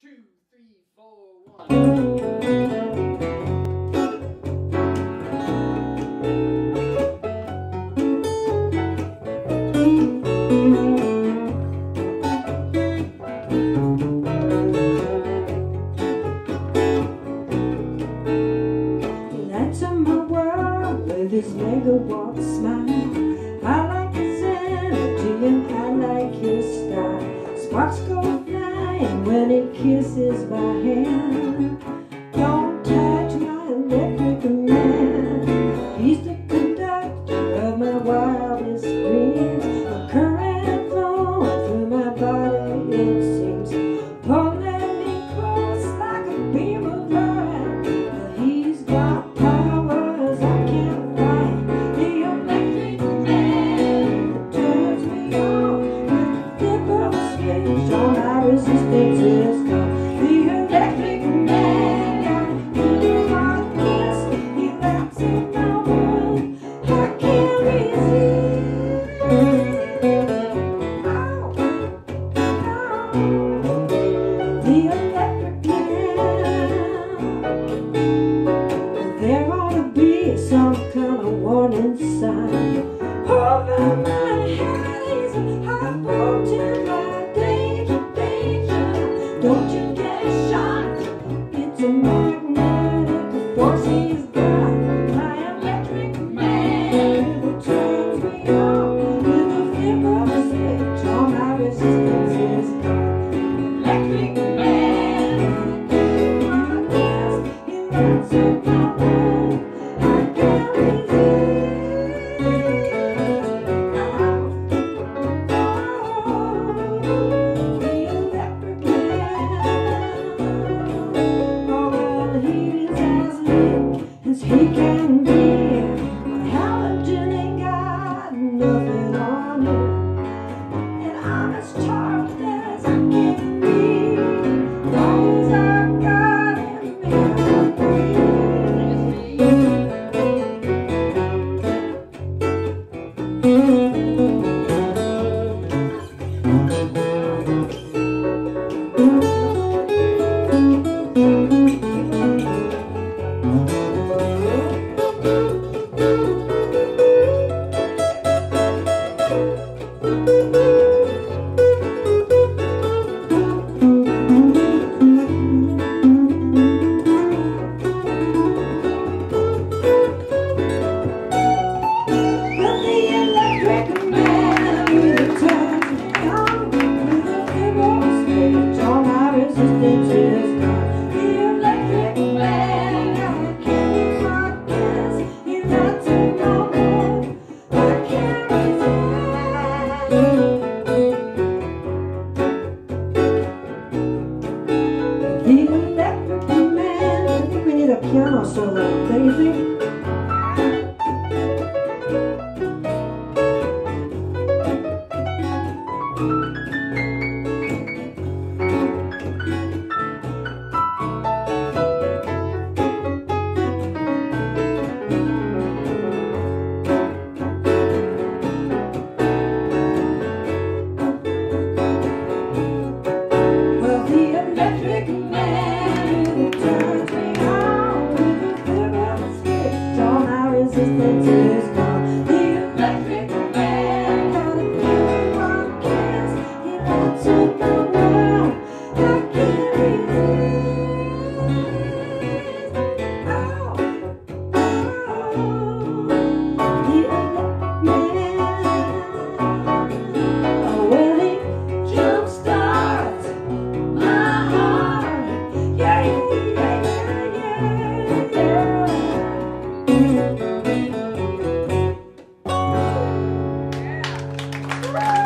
2, 3, 4, 1. With his megawatt smile, I like his energy and I like his style. Sparks go flying when he kisses my hand. Don't touch my electric man. He's the conductor of my wildest dreams. A current flowing through my body, it seems, pulling me close like a beam of light. He's got powers I can't find. The electric man turns me on with the flip of a switch. All my resistance is gone. The electric man got me like this. He wraps in my world. I can't resist. The electric man. There ought to be some kind of warning sign over my head. He's a high voltage, danger, danger. Don't you get shot? It's a magnetic force he's got. My electric man who turns me on with the flip of a switch. All my resistance is gone. Electric man, I guess he lights up my world. I can't resist. The electric man. Oh, well, he's as lit as he can be. My halogen ain't got nothing on it, and I'm as charged as I can be. Long as I got him in piano solo, don't you think? Well, the electric man who turns me on with the flip of a switch. All my resistance is gone. The electric man got a feeling one kiss. He lights up my world. I can't resist. Oh, the electric man. Oh, well, he jumpstarts my heart. Yeah, yeah, yeah, yeah, yeah.